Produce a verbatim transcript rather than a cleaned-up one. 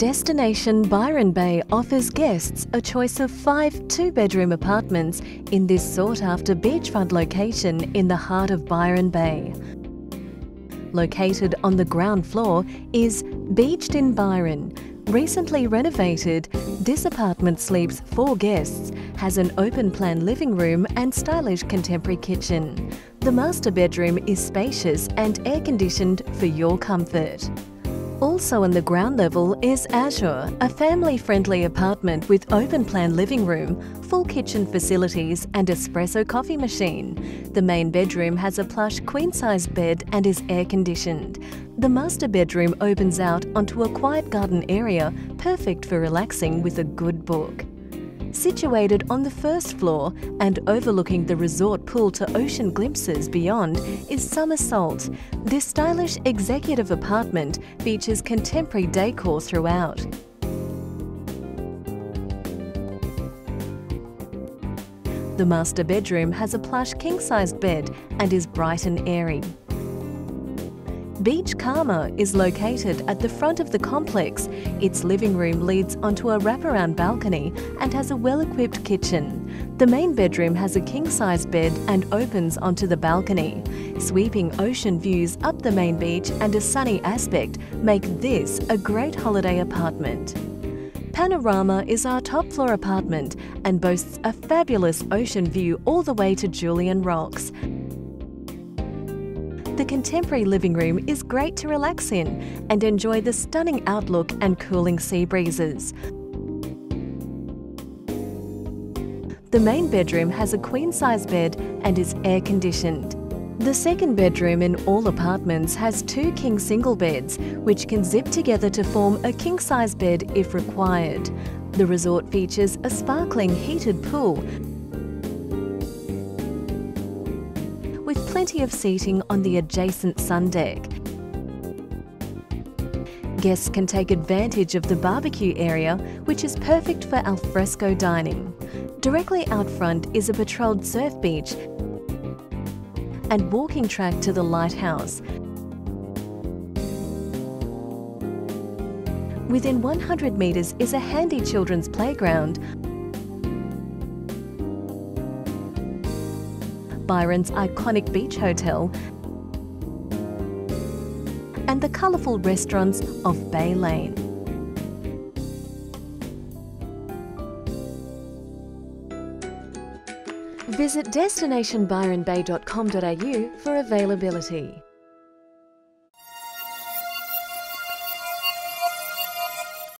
Destination Byron Bay offers guests a choice of five two-bedroom apartments in this sought-after beachfront location in the heart of Byron Bay. Located on the ground floor is Beached in Byron. Recently renovated, this apartment sleeps four guests, has an open-plan living room and stylish contemporary kitchen. The master bedroom is spacious and air-conditioned for your comfort. Also on the ground level is Azure, a family-friendly apartment with open-plan living room, full kitchen facilities and espresso coffee machine. The main bedroom has a plush queen-size bed and is air-conditioned. The master bedroom opens out onto a quiet garden area, perfect for relaxing with a good book. Situated on the first floor and overlooking the resort pool to ocean glimpses beyond is Somersault. This stylish executive apartment features contemporary decor throughout. The master bedroom has a plush king-sized bed and is bright and airy. Beach Karma is located at the front of the complex. Its living room leads onto a wraparound balcony and has a well-equipped kitchen. The main bedroom has a king-size bed and opens onto the balcony. Sweeping ocean views up the main beach and a sunny aspect make this a great holiday apartment. Panorama is our top-floor apartment and boasts a fabulous ocean view all the way to Julian Rocks. The contemporary living room is great to relax in and enjoy the stunning outlook and cooling sea breezes. The main bedroom has a queen-size bed and is air-conditioned. The second bedroom in all apartments has two king single beds, which can zip together to form a king-size bed if required. The resort features a sparkling heated pool with plenty of seating on the adjacent sun deck. Guests can take advantage of the barbecue area, which is perfect for alfresco dining. Directly out front is a patrolled surf beach and walking track to the lighthouse. Within one hundred metres is a handy children's playground, Byron's iconic beach hotel and the colourful restaurants of Bay Lane. Visit destination byron bay dot com dot a u for availability.